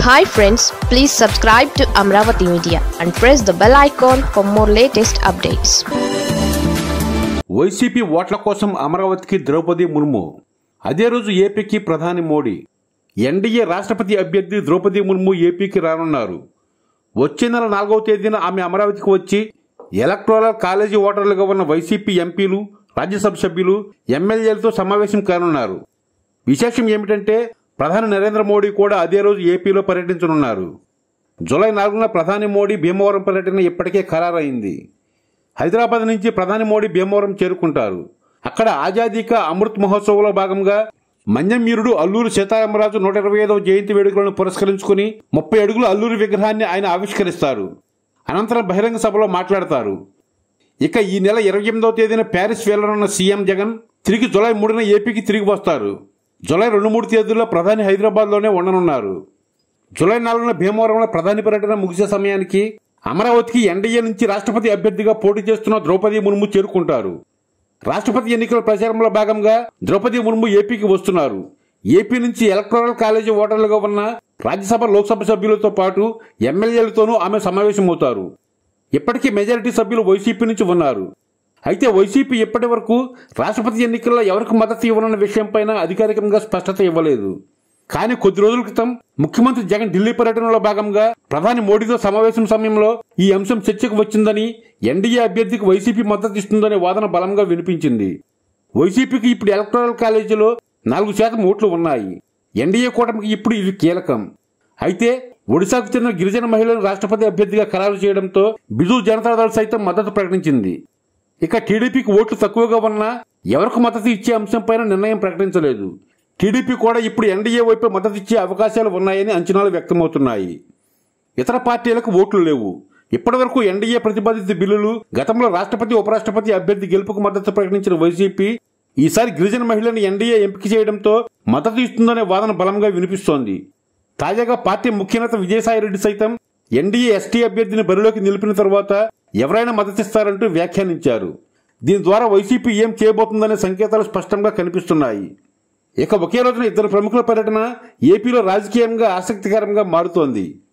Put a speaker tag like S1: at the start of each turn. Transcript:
S1: Hi friends, please subscribe to Amaravati Media and press the bell icon for more latest updates.
S2: YCP ఓట్ల కోసం అమరావతికి ద్రౌపది ముర్ము. అదే రోజు ఏపీకి ప్రధాని మోడీ. ఎన్డీఏ రాష్ట్రపతి అభ్యర్థి ద్రౌపది ముర్ము ఏపీకి రానున్నారు. వచ్చే నెల 4వ తేదీన ఆమె అమరావతికి వచ్చి ఎలక్టోరల్ కాలేజీ ఓటర్లుగా ఉన్న వైసీపీ ఎంపీలు, రాజ్యసభ సభ్యులు, ఎమ్మెల్యేలతో సమావేశం కానున్నారు. విశేషం ఏమిటంటే ప్రధాని నరేంద్ర మోడీ కూడా అదే రోజు ఏపీలో పర్యటించనున్నారు. జూలై 4న ప్రధాని మోడీ భీమవరం పర్యటన ఇప్పటికే ఖరారైంది. హైదరాబాద్ నుంచి ప్రధాని మోడీ భీమవరం చేరుకుంటారు. అక్కడ ఆజాదీ కా అమృత్ మహోత్సవంలో భాగంగా మన్యంవీరుడు అల్లూరి సీతారామరాజు 125వ జయంతి వేడుకలను పురస్కరించుకుని 30 అడుగుల అల్లూరి విగ్రహాన్ని ఆయన ఆవిష్కరిస్తారు. అనంతరం బహిరంగ సభలో మాట్లాడతారు. ఇక ఈ నెల 28వ తేదీన ప్యారిస్ వెళ్లనున్న సీఎం జగన్ తిరిగి జూలై 3న ఏపీకి తిరిగి వస్తారు. జూలై 2-3 తేదీల్లో ప్రధాని హైదరాబాద్లోనే ఉండనున్నారు. జూలై 4న భీమవరంలో ప్రధాని పర్యటన ముగిసే సమయానికి అమరావతికి ఎన్డీఏ నుంచి రాష్ట్రపతి అభ్యర్థిగా పోటీ చేస్తున్న ద్రౌపది ముర్ము చేరుకుంటారు. రాష్ట్రపతి ఎన్నికల ప్రచారంలో భాగంగా ద్రౌపది ముర్ము ఏపీకి వస్తున్నారు. ఏపీ నుంచి ఎలక్టోరల్ కాలేజీ ఓటర్లుగా ఉన్న రాజ్యసభ, లోక్సభ సభ్యులతో పాటు ఎమ్మెల్యేలతోనూ ఆమె సమావేశమవుతారు. ఇప్పటికీ మెజారిటీ సభ్యులు వైసీపీ నుంచి ఉన్నారు. అయితే వైసీపీ ఇప్పటి వరకు రాష్ట్రపతి ఎన్నికల్లో ఎవరికి మద్దతు ఇవ్వనున్న విషయంపైన అధికారికంగా స్పష్టత ఇవ్వలేదు. కానీ కొద్ది రోజుల క్రితం ముఖ్యమంత్రి జగన్ ఢిల్లీ పర్యటనలో భాగంగా ప్రధాని మోడీతో సమావేశం సమయంలో ఈ అంశం చర్చకు వచ్చిందని, ఎన్డీఏ అభ్యర్థికి వైసీపీ మద్దతు ఇస్తుందనే వాదన బలంగా వినిపించింది. వైసీపీకి ఇప్పుడు ఎలక్టోరల్ కాలేజీలో 4% ఓట్లు ఉన్నాయి. ఎన్డీఏ కూటమికి ఇప్పుడు ఇవి కీలకం. అయితే ఒడిశాకు చెందిన గిరిజన మహిళను రాష్ట్రపతి అభ్యర్థిగా ఖరారు చేయడంతో బిజు జనతాదళ్ సైతం మద్దతు ప్రకటించింది. ఇక టీడీపీకి ఓట్లు తక్కువగా ఉన్నా ఎవరికి మద్దతు ఇచ్చే అంశంపైన నిర్ణయం ప్రకటించలేదు. టీడీపీ కూడా ఇప్పుడు ఎన్డీఏ వైపు మద్దతు ఇచ్చే అవకాశాలు ఉన్నాయని అంచనాలు వ్యక్తమవుతున్నాయి. ఇతర పార్టీలకు ఓట్లు లేవు. ఇప్పటివరకు ఎన్డీఏ ప్రతిపాదిత బిల్లులు, గతంలో రాష్ట్రపతి, ఉపరాష్ట్రపతి అభ్యర్థి గెలుపుకు మద్దతు ప్రకటించిన వైసీపీ ఈసారి గిరిజన మహిళను ఎన్డీఏ ఎంపిక చేయడంతో మద్దతు ఇస్తుందనే వాదన బలంగా వినిపిస్తోంది. తాజాగా పార్టీ ముఖ్యనేత విజయసాయిరెడ్డి సైతం ఎన్డీఏ ఎస్టీ అభ్యర్థిని బరిలోకి నిలిపిన తర్వాత ఎవరైనా మద్దతిస్తారంటూ వ్యాఖ్యానించారు. దీని ద్వారా వైసీపీ ఏం చేయబోతుందనే సంకేతాలు స్పష్టంగా కనిపిస్తున్నాయి. ఇక ఒకే రోజున ఇద్దరు ప్రముఖుల పర్యటన ఏపీలో రాజకీయంగా ఆసక్తికరంగా మారుతోంది.